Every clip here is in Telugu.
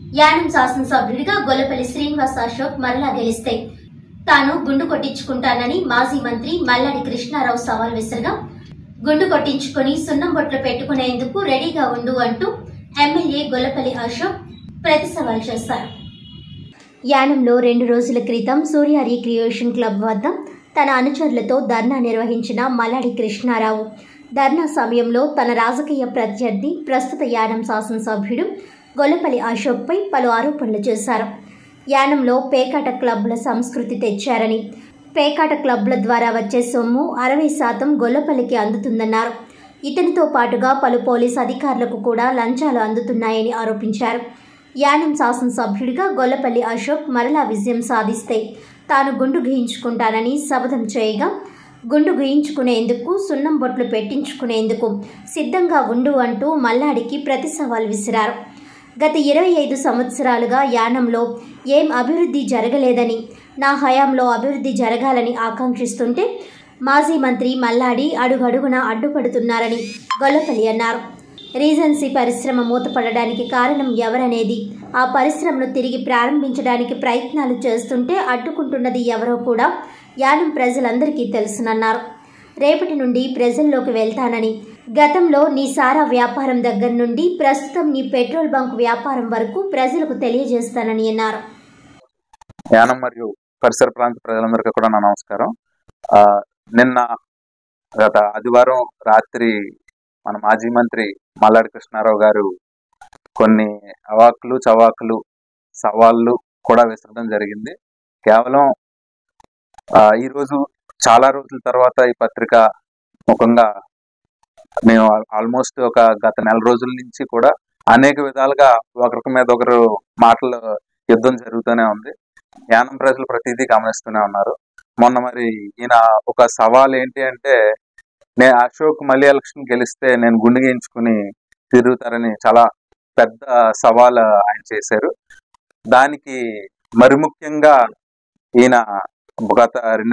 యానం శాసనసభ్యుడిగా గొల్లపల్లి శ్రీనివాస్ అశోక్ మరలా గెలిస్తే తాను గుండు కొట్టించుకుంటానని మాజీ మంత్రి మల్లాడి కృష్ణారావు సవాల్ విసరగా, గుండు కొట్టించుకుని సున్నం బొట్లు పెట్టుకునేందుకు రెడీగా ఉండు అంటూ ఎమ్మెల్యే గొల్లపల్లి అశోక్ ప్రతి సవాల్ చేశారు. యానంలో 2 రోజుల క్రితం సూర్య రీక్రియేషన్ క్లబ్ వద్ద తన అనుచరులతో ధర్నా నిర్వహించిన మల్లాడి కృష్ణారావు ధర్నా సమయంలో తన రాజకీయ ప్రత్యర్థి ప్రస్తుత యానం శాసనసభ్యుడు గొల్లపల్లి అశోక్పై పలు ఆరోపణలు చేశారు. యానంలో పేకాట క్లబ్ల సంస్కృతి తెచ్చారని, పేకాట క్లబ్ల ద్వారా వచ్చే సొమ్ము 60% గొల్లపల్లికి అందుతుందన్నారు. ఇతనితో పాటుగా పలు పోలీసు అధికారులకు కూడా లంచాలు అందుతున్నాయని ఆరోపించారు. యానం శాసనసభ్యుడిగా గొల్లపల్లి అశోక్ మరలా విజయం సాధిస్తే తాను గుండు గీయించుకుంటానని శపథం చేయగా, గుండు గీయించుకునేందుకు సున్నం బొట్లు పెట్టించుకునేందుకు సిద్ధంగా ఉండు అంటూ మల్లాడికి ప్రతి సవాల్ విసిరారు. గత 25 సంవత్సరాలుగా యానంలో ఏం అభివృద్ధి జరగలేదని, నా హయాంలో అభివృద్ధి జరగాలని ఆకాంక్షిస్తుంటే మాజీ మంత్రి మల్లాడి అడుగడుగునా అడ్డుపడుతున్నారని గొల్లపల్లి అన్నారు. రీజెన్సీ పరిశ్రమ మూతపడడానికి కారణం ఎవరనేది, ఆ పరిశ్రమను తిరిగి ప్రారంభించడానికి ప్రయత్నాలు చేస్తుంటే అడ్డుకుంటున్నది ఎవరో కూడా యానం ప్రజలందరికీ తెలుసునన్నారు. రేపటి నుండి ప్రజల్లోకి వెళ్తానని, గతంలో నీ సారా వ్యాపారం దగ్గర నుండి ప్రస్తుతం నీ పెట్రోల్ బంక్ వ్యాపారం వరకు ప్రజలకు తెలియజేస్తానని అన్నారు. యానం మరియు పరిసర ప్రాంత ప్రజలందరికీ కూడా నా నమస్కారం. నిన్న గత ఆదివారం రాత్రి మన మాజీ మంత్రి మల్లాడి కృష్ణారావు గారు కొన్ని అవాకులు చవాకులు సవాళ్ళు కూడా విసరడం జరిగింది. కేవలం ఈరోజు చాలా రోజుల తర్వాత ఈ పత్రిక ముఖంగా మేము ఆల్మోస్ట్ ఒక గత నెల రోజుల నుంచి కూడా అనేక విధాలుగా ఒకరి మీద ఒకరు మాటలు యుద్ధం జరుగుతూనే ఉంది. యానం ప్రజలు ప్రతిదీ గమనిస్తూనే ఉన్నారు. మొన్న మరి ఈయన ఒక సవాల్ ఏంటి అంటే, నేను అశోక్ మళ్ళీ ఎలక్షన్ గెలిస్తే నేను గుండు గీయించుకుని తిరుగుతారని చాలా పెద్ద సవాల్ ఆయన చేశారు. దానికి మరి ముఖ్యంగా ఈయన గత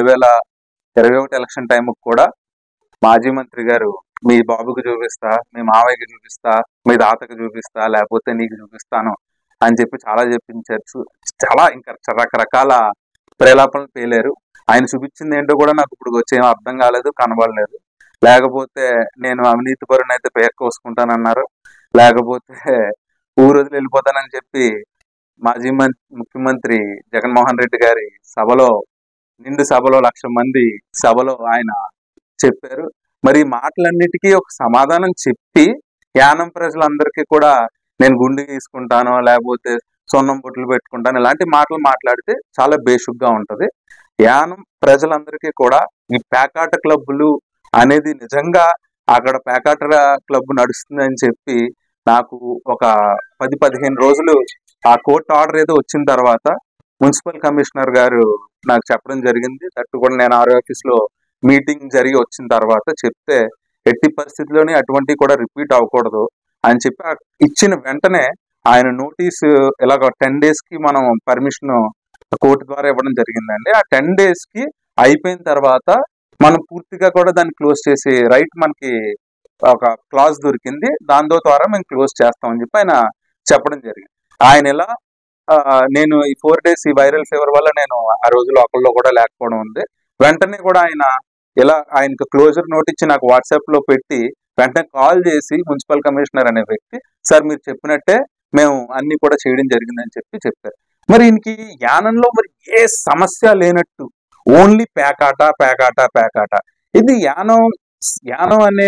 2021 ఎలక్షన్ టైంకి కూడా మాజీ మంత్రి గారు, మీ బాబుకి చూపిస్తా, మీ మావయ్యకి చూపిస్తా, మీ తాతకి చూపిస్తా, లేకపోతే నీకు చూపిస్తాను అని చెప్పి చాలా చెప్పించారు. చాలా ఇంకా రకరకాల ప్రేలాపనలు పేలారు. ఆయన చూపించింది ఏంటో కూడా నాకు ఇప్పుడు వచ్చేం అర్థం కాలేదు, కనబడలేదు. లేకపోతే నేను అవినీతి పరుని అయితే పేక కోసుకుంటానన్నారు, లేకపోతే ఊరు వదిలి వెళ్ళిపోతానని చెప్పి మాజీ ముఖ్యమంత్రి జగన్మోహన్ రెడ్డి గారి సభలో, నిండు సభలో 1,00,000 మంది సభలో ఆయన చెప్పారు. మరి మాటలన్నిటికీ ఒక సమాధానం చెప్పి యానం ప్రజలందరికీ కూడా నేను గుండు గీసుకుంటాను, లేకపోతే సొన్నం బొట్లు పెట్టుకుంటాను, ఇలాంటి మాటలు మాట్లాడితే చాలా బేషుగ్గా ఉంటుంది. యానం ప్రజలందరికీ కూడా ఈ పేకాట క్లబ్బులు అనేది నిజంగా అక్కడ పేకాట క్లబ్ నడుస్తుందని చెప్పి నాకు ఒక 10-15 రోజులు ఆ కోర్టు ఆర్డర్ ఏదో వచ్చిన తర్వాత మున్సిపల్ కమిషనర్ గారు నాకు చెప్పడం జరిగింది. అటు కూడా నేను ఆర్ఓ ఆఫీస్లో మీటింగ్ జరిగి వచ్చిన తర్వాత చెప్తే, ఎట్టి పరిస్థితుల్లోనే అటువంటివి కూడా రిపీట్ అవ్వకూడదు అని చెప్పి ఇచ్చిన వెంటనే ఆయన నోటీసు ఇలాగ 10 daysకి మనం పర్మిషన్ కోర్టు ద్వారా ఇవ్వడం జరిగిందండి. ఆ 10 daysకి అయిపోయిన తర్వాత మనం పూర్తిగా కూడా దాన్ని క్లోజ్ చేసి రైట్ మనకి ఒక క్లాజ్ దొరికింది, దాని ద్వారా మేము క్లోజ్ చేస్తామని చెప్పి ఆయన చెప్పడం జరిగింది. ఆయన ఇలా నేను ఈ 4 days ఈ వైరల్ ఫీవర్ వల్ల నేను ఆ రోజు లోకల్లో కూడా లేకపోవడం ఉంది. వెంటనే కూడా ఆయన ఇలా ఆయనకు క్లోజర్ నోట్ ఇచ్చి నాకు వాట్సాప్లో పెట్టి వెంటనే కాల్ చేసి మున్సిపల్ కమిషనర్ అనే వ్యక్తి, సార్ మీరు చెప్పినట్టే మేము అన్ని కూడా చేయడం జరిగిందని చెప్పారు. మరి ఈయనకి యానంలో మరి ఏ సమస్య లేనట్టు ఓన్లీ పేకాట పేకాట పేకాట. ఇది యానం అనే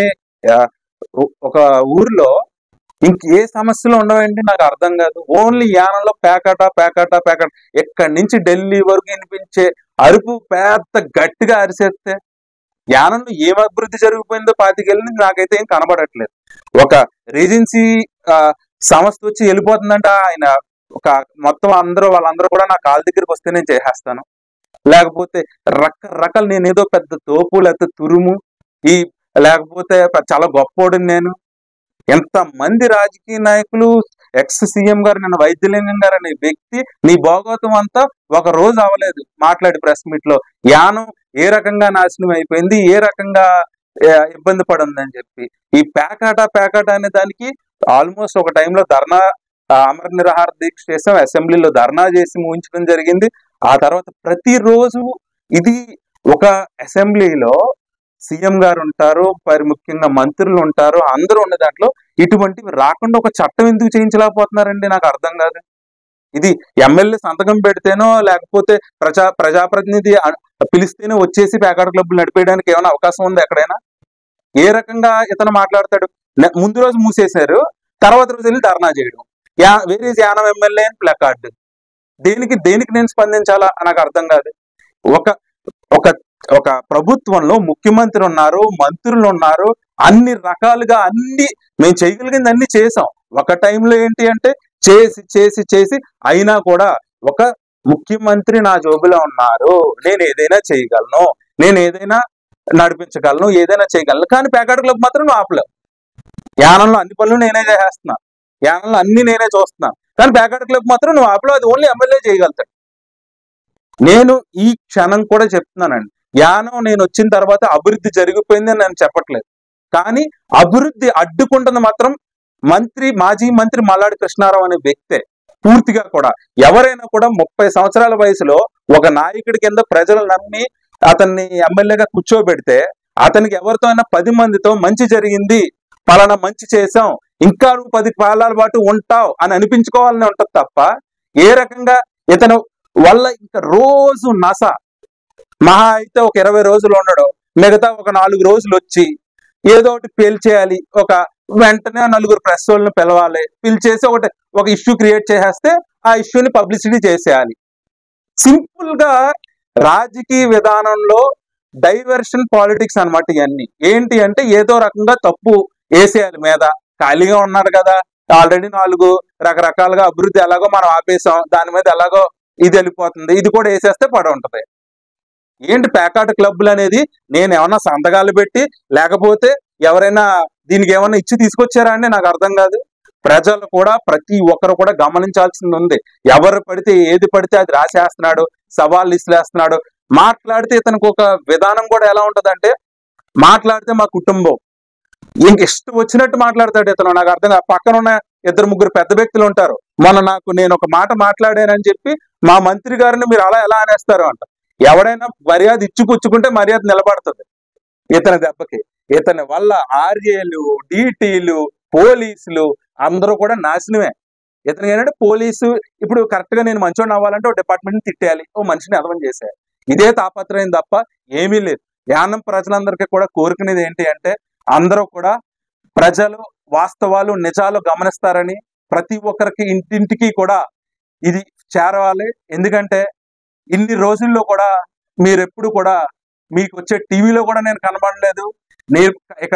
ఒక ఊరిలో ఇంకే సమస్యలు ఉండవండి, నాకు అర్థం కాదు. ఓన్లీ యానంలో పేకాట పేకాట పేకాట. ఎక్కడి నుంచి ఢిల్లీ వరకు వినిపించే అరుపు పెద్ద గట్టిగా అరిసేస్తే యానంలో ఏం అభివృద్ధి జరిగిపోయిందో 25 ఏళ్ళ నుంచి నాకైతే ఏం కనబడట్లేదు. ఒక రీజెన్సీ సంస్థ వచ్చి వెళ్ళిపోతుందంట, ఆయన ఒక మొత్తం వాళ్ళందరూ కూడా నా కాళ్ళ దగ్గరికి వస్తే నేను చేసేస్తాను, లేకపోతే రకరకాల నేను ఏదో పెద్ద తోపు లేకపోతే తురుము, లేకపోతే చాలా గొప్పోడిని నేను. ఎంతమంది రాజకీయ నాయకులు, ఎక్స్ సీఎం గారు, నిన్న వైద్యలింగం గారు అనే వ్యక్తి నీ భోగవతం అంతా ఒక రోజు అవ్వలేదు మాట్లాడి ప్రెస్ మీట్ లో యానం ఏ రకంగా నాశనం అయిపోయింది, ఏ రకంగా ఇబ్బంది పడిందని చెప్పి. ఈ పేకాట అనే దానికి ఆల్మోస్ట్ ఒక టైంలో ధర్నా అమర నిరాహార దీక్ష చేసాం, అసెంబ్లీలో ధర్నా చేసి ముగించడం జరిగింది. ఆ తర్వాత ప్రతిరోజు ఇది ఒక అసెంబ్లీలో సీఎం గారు ఉంటారు, మరి ముఖ్యంగా మంత్రులు ఉంటారు, అందరూ ఉన్న దాంట్లో ఇటువంటివి రాకుండా ఒక చట్టం ఎందుకు చేయించలేకపోతున్నారండి? నాకు అర్థం కాదు. ఇది ఎమ్మెల్యే సంతకం పెడితేనో లేకపోతే ప్రజాప్రతినిధి పిలిస్తేనే వచ్చేసి ప్యాకాట్ క్లబ్లు నడిపేయడానికి ఏమైనా అవకాశం ఉందా ఎక్కడైనా? ఏ రకంగా ఇతను మాట్లాడతాడు? ముందు రోజు మూసేశారు, తర్వాత రోజు వెళ్ళి ధర్నా చేయడం. వేరే యానం ఎమ్మెల్యే అని ప్లకార్డు. దేనికి నేను స్పందించాలా నాకు అర్థం కాదు. ఒక ఒక ఒక ప్రభుత్వంలో ముఖ్యమంత్రి ఉన్నారు, మంత్రులు ఉన్నారు, అన్ని రకాలుగా అన్ని మేము చేయగలిగింది అన్ని చేసాం. ఒక టైంలో ఏంటి అంటే చేసి చేసి చేసి అయినా కూడా ఒక ముఖ్యమంత్రి నా జోబులో ఉన్నారు, నేను ఏదైనా చేయగలను, నేను ఏదైనా నడిపించగలను, ఏదైనా చేయగలను. కానీ ప్యాకాట్ క్లబ్ మాత్రం నువ్వు ఆపలేవు. యానంలో అన్ని పనులు నేనే చేసేస్తున్నా, యానంలో అన్ని నేనే చూస్తున్నా, కానీ ప్యాకాట్ క్లబ్ మాత్రం నువ్వు ఆపలేవు. అది ఓన్లీ ఎమ్మెల్యే చేయగలుగుతాడు. నేను ఈ క్షణం కూడా చెప్తున్నానండి, యానం నేను వచ్చిన తర్వాత అభివృద్ధి జరిగిపోయింది అని నేను చెప్పట్లేదు, కానీ అభివృద్ధి అడ్డుకుంటుంది మాత్రం మాజీ మంత్రి మల్లాడి కృష్ణారావు అనే వ్యక్తే. పూర్తిగా కూడా ఎవరైనా కూడా 30 సంవత్సరాల వయసులో ఒక నాయకుడి కింద ప్రజలు నమ్మి అతన్ని ఎమ్మెల్యేగా కూర్చోబెడితే అతనికి ఎవరితో అయినా 10 మందితో మంచి జరిగింది, పలానా మంచి చేసాం, ఇంకా నువ్వు 10 కాలాల పాటు ఉంటావు అని అనిపించుకోవాలని ఉంటది తప్ప ఏ రకంగా ఇతను వల్ల ఇంకా రోజు నస మహా అయితే ఒక 20 రోజులు ఉండడు, మిగతా ఒక 4 రోజులు వచ్చి ఏదో ఒకటి పేల్చేయాలి, ఒక వెంటనే 4 ప్రెస్ వాళ్ళని పిలవాలి, పిలిచేసి ఒక ఇష్యూ క్రియేట్ చేసేస్తే ఆ ఇష్యూని పబ్లిసిటీ చేసేయాలి. సింపుల్ గా రాజకీయ విధానంలో డైవర్షన్ పాలిటిక్స్ అన్నమాట ఇవన్నీ. ఏంటి అంటే ఏదో రకంగా తప్పు వేసేయాలి మీద. ఖాళీగా ఉన్నాడు కదా, ఆల్రెడీ 4 రకరకాలుగా అభివృద్ధి ఎలాగో మనం ఆపేసాం, దాని మీద ఎలాగో ఇది వెళ్ళిపోతుంది, ఇది కూడా వేసేస్తే పడి ఉంటది. ఏంటి ప్యాకాట్ క్లబ్లు అనేది? నేను ఏమన్నా సంతకాలు పెట్టి లేకపోతే ఎవరైనా దీనికి ఏమన్నా ఇచ్చి తీసుకొచ్చారా అండి? నాకు అర్థం కాదు. ప్రజలు కూడా ప్రతి ఒక్కరు కూడా గమనించాల్సింది ఉంది. ఎవరు పడితే ఏది పడితే అది రాసేస్తున్నాడు, సవాళ్ళు ఇసిలేస్తున్నాడు. మాట్లాడితే ఇతనికి ఒక విధానం కూడా ఎలా ఉంటదంటే, మాట్లాడితే మా కుటుంబం ఇంక ఇష్టం వచ్చినట్టు మాట్లాడతాడు ఇతను. నాకు అర్థం కాదు. పక్కన ఉన్న 2-3 పెద్ద వ్యక్తులు ఉంటారు. నేను ఒక మాట మాట్లాడానని చెప్పి మా మంత్రి గారిని మీరు అలా ఎలా అనేస్తారు అంట. ఎవడైనా మర్యాద ఇచ్చిపుచ్చుకుంటే మర్యాద నిలబడుతుంది. ఇతని దెబ్బకి ఇతని వల్ల ఆర్ఏలు, డీటీలు, పోలీసులు అందరూ కూడా నాశనమే. ఇతనికి ఏంటంటే పోలీసు ఇప్పుడు కరెక్ట్ గా నేను మంచోడిని అవ్వాలంటే ఒక డిపార్ట్మెంట్ తిట్టేయాలి, ఓ మనిషిని అర్థం చేసేయాలి. ఇదే తాపత్రయం తప్ప ఏమీ లేదు. యానం ప్రజలందరికీ కూడా కోరుకునేది ఏంటి అంటే, అందరూ కూడా ప్రజలు వాస్తవాలు నిజాలు గమనిస్తారని, ప్రతి ఒక్కరికి ఇంటింటికి కూడా ఇది చేరవాలి. ఎందుకంటే ఇన్ని రోజుల్లో కూడా మీరెప్పుడు కూడా మీకు వచ్చే టీవీలో కూడా నేను కనబడలేదు. నేను ఇక్కడ